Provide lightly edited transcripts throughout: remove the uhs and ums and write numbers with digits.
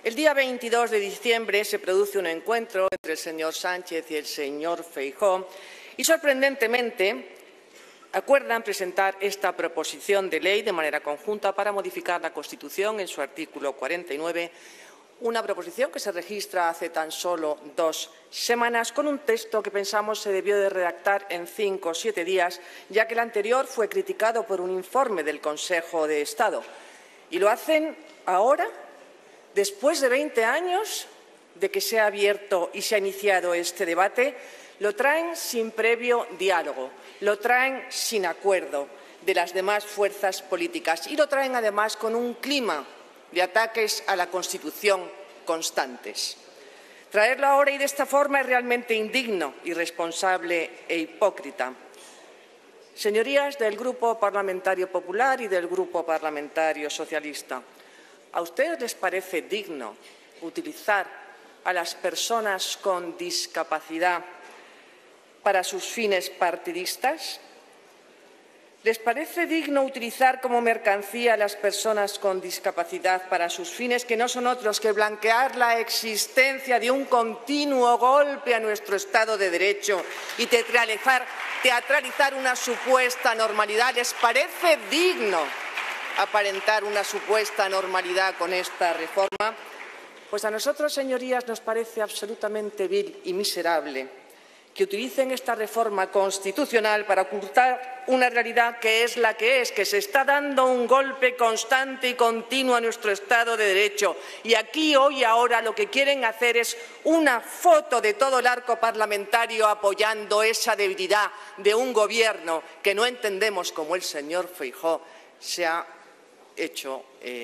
El día 22 de diciembre se produce un encuentro entre el señor Sánchez y el señor Feijóo y, sorprendentemente, acuerdan presentar esta proposición de ley de manera conjunta para modificar la Constitución en su artículo 49, una proposición que se registra hace tan solo 2 semanas con un texto que pensamos se debió de redactar en 5 o 7 días, ya que el anterior fue criticado por un informe del Consejo de Estado. Y lo hacen ahora, después de 20 años de que se ha abierto y se ha iniciado este debate, lo traen sin previo diálogo, lo traen sin acuerdo de las demás fuerzas políticas y lo traen además con un clima de ataques a la Constitución constantes. Traerlo ahora y de esta forma es realmente indigno, irresponsable e hipócrita. Señorías del Grupo Parlamentario Popular y del Grupo Parlamentario Socialista, ¿a ustedes les parece digno utilizar a las personas con discapacidad para sus fines partidistas? ¿Les parece digno utilizar como mercancía a las personas con discapacidad para sus fines, que no son otros que blanquear la existencia de un continuo golpe a nuestro Estado de Derecho y teatralizar una supuesta normalidad? ¿Les parece digno aparentar una supuesta normalidad con esta reforma? Pues a nosotros, señorías, nos parece absolutamente vil y miserable que utilicen esta reforma constitucional para ocultar una realidad que es la que es, que se está dando un golpe constante y continuo a nuestro Estado de Derecho. Y aquí, hoy y ahora, lo que quieren hacer es una foto de todo el arco parlamentario apoyando esa debilidad de un Gobierno que no entendemos cómo el señor Feijóo se ha hecho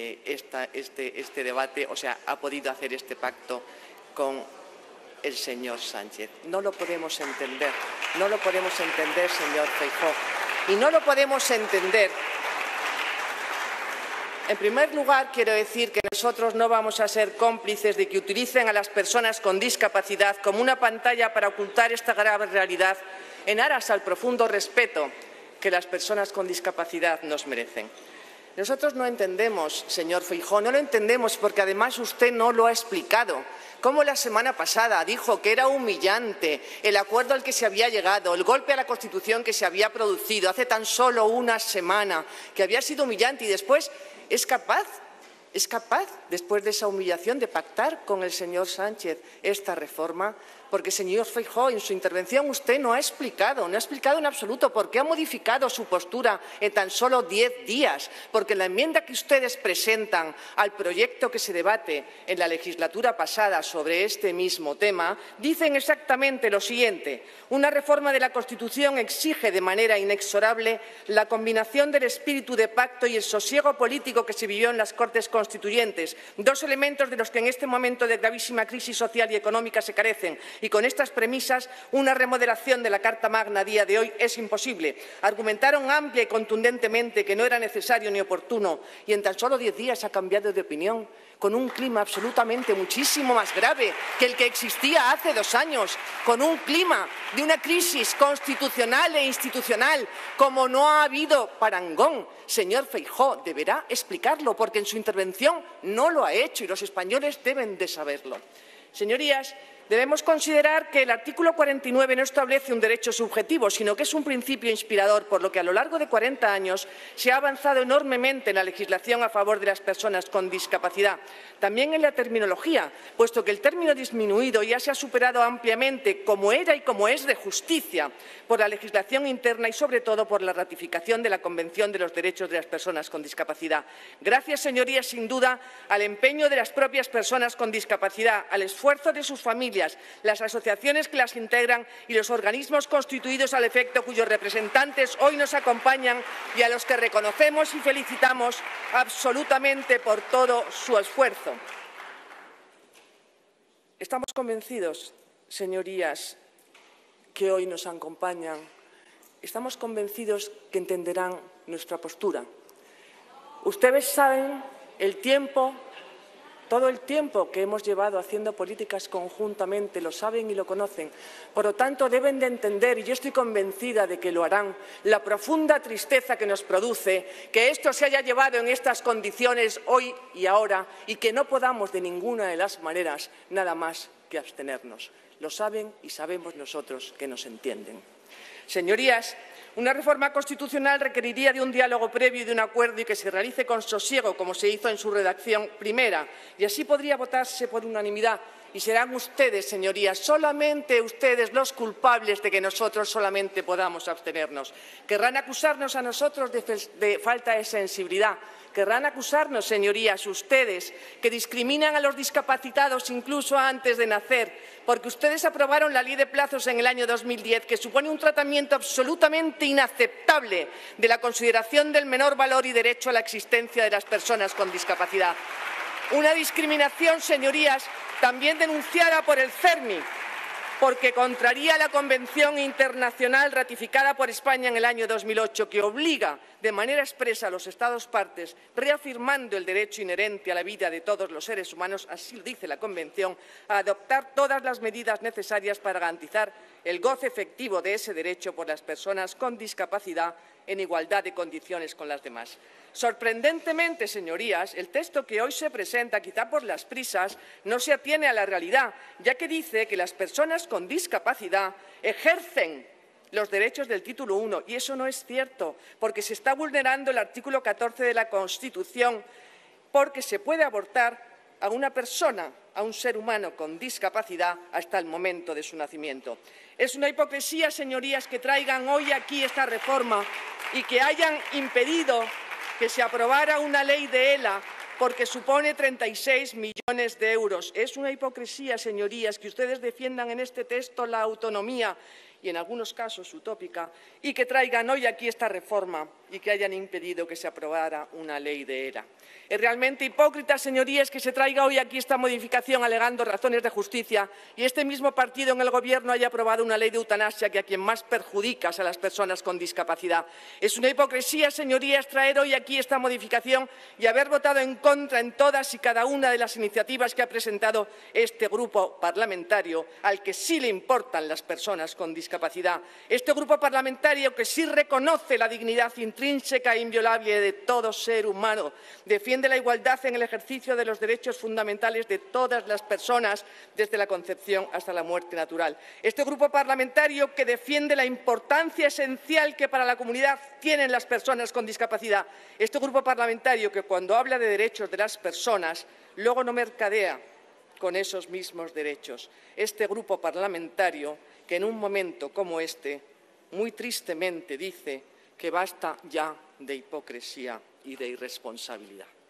este debate, o sea, ha podido hacer este pacto con el señor Sánchez. No lo podemos entender, señor Feijóo, y no lo podemos entender. En primer lugar, quiero decir que nosotros no vamos a ser cómplices de que utilicen a las personas con discapacidad como una pantalla para ocultar esta grave realidad en aras al profundo respeto que las personas con discapacidad nos merecen. Nosotros no entendemos, señor Feijóo, no lo entendemos porque además usted no lo ha explicado. Como la semana pasada dijo que era humillante el acuerdo al que se había llegado, el golpe a la Constitución que se había producido hace tan solo una semana, que había sido humillante, y después es capaz, después de esa humillación, de pactar con el señor Sánchez esta reforma. Porque, señor Feijóo, en su intervención usted no ha explicado en absoluto por qué ha modificado su postura en tan solo 10 días. Porque en la enmienda que ustedes presentan al proyecto que se debate en la legislatura pasada sobre este mismo tema, dicen exactamente lo siguiente: una reforma de la Constitución exige de manera inexorable la combinación del espíritu de pacto y el sosiego político que se vivió en las Cortes Constituyentes, dos elementos de los que en este momento de gravísima crisis social y económica se carecen. Y con estas premisas, una remodelación de la Carta Magna a día de hoy es imposible. Argumentaron amplia y contundentemente que no era necesario ni oportuno, y en tan solo 10 días ha cambiado de opinión, con un clima absolutamente muchísimo más grave que el que existía hace 2 años, con un clima de una crisis constitucional e institucional como no ha habido parangón. Señor Feijóo, deberá explicarlo, porque en su intervención no lo ha hecho y los españoles deben de saberlo. Señorías, debemos considerar que el artículo 49 no establece un derecho subjetivo, sino que es un principio inspirador, por lo que a lo largo de 40 años se ha avanzado enormemente en la legislación a favor de las personas con discapacidad. También en la terminología, puesto que el término disminuido ya se ha superado ampliamente, como era y como es de justicia, por la legislación interna y, sobre todo, por la ratificación de la Convención de los Derechos de las Personas con Discapacidad. Gracias, señorías, sin duda, al empeño de las propias personas con discapacidad, al esfuerzo de sus familias, las asociaciones que las integran y los organismos constituidos al efecto, cuyos representantes hoy nos acompañan y a los que reconocemos y felicitamos absolutamente por todo su esfuerzo. Estamos convencidos, señorías, que hoy nos acompañan, estamos convencidos que entenderán nuestra postura. Ustedes saben el tiempo todo el tiempo que hemos llevado haciendo políticas conjuntamente, lo saben y lo conocen. Por lo tanto, deben de entender, y yo estoy convencida de que lo harán, la profunda tristeza que nos produce que esto se haya llevado en estas condiciones hoy y ahora y que no podamos de ninguna de las maneras nada más que abstenernos. Lo saben y sabemos nosotros que nos entienden. Señorías, una reforma constitucional requeriría de un diálogo previo y de un acuerdo y que se realice con sosiego, como se hizo en su redacción primera, y así podría votarse por unanimidad. Y serán ustedes, señorías, solamente ustedes los culpables de que nosotros solamente podamos abstenernos. Querrán acusarnos a nosotros de falta de sensibilidad. Querrán acusarnos, señorías, ustedes, que discriminan a los discapacitados incluso antes de nacer, porque ustedes aprobaron la Ley de Plazos en el año 2010, que supone un tratamiento absolutamente inaceptable de la consideración del menor valor y derecho a la existencia de las personas con discapacidad. Una discriminación, señorías, también denunciada por el CERMI, porque contraría la Convención Internacional ratificada por España en el año 2008, que obliga de manera expresa a los Estados partes, reafirmando el derecho inherente a la vida de todos los seres humanos, así lo dice la Convención, a adoptar todas las medidas necesarias para garantizar el goce efectivo de ese derecho por las personas con discapacidad en igualdad de condiciones con las demás. Sorprendentemente, señorías, el texto que hoy se presenta, quizá por las prisas, no se atiene a la realidad, ya que dice que las personas con discapacidad ejercen los derechos del título 1, y eso no es cierto, porque se está vulnerando el artículo 14 de la Constitución, porque se puede abortar a una persona, a un ser humano con discapacidad, hasta el momento de su nacimiento. Es una hipocresía, señorías, que traigan hoy aquí esta reforma y que hayan impedido que se aprobara una ley de ELA porque supone 36 millones de euros. Es una hipocresía, señorías, que ustedes defiendan en este texto la autonomía y en algunos casos utópica, y que traigan hoy aquí esta reforma y que hayan impedido que se aprobara una ley de ELA. Es realmente hipócrita, señorías, que se traiga hoy aquí esta modificación alegando razones de justicia y este mismo partido en el Gobierno haya aprobado una ley de eutanasia que a quien más perjudica es a las personas con discapacidad. Es una hipocresía, señorías, traer hoy aquí esta modificación y haber votado en contra en todas y cada una de las iniciativas que ha presentado este grupo parlamentario, al que sí le importan las personas con discapacidad. Este grupo parlamentario que sí reconoce la dignidad intrínseca e inviolable de todo ser humano, defiende la igualdad en el ejercicio de los derechos fundamentales de todas las personas, desde la concepción hasta la muerte natural. Este grupo parlamentario que defiende la importancia esencial que para la comunidad tienen las personas con discapacidad. Este grupo parlamentario que cuando habla de derechos de las personas, luego no mercadea con esos mismos derechos. Este grupo parlamentario que en un momento como este, muy tristemente dice que basta ya de hipocresía y de irresponsabilidad.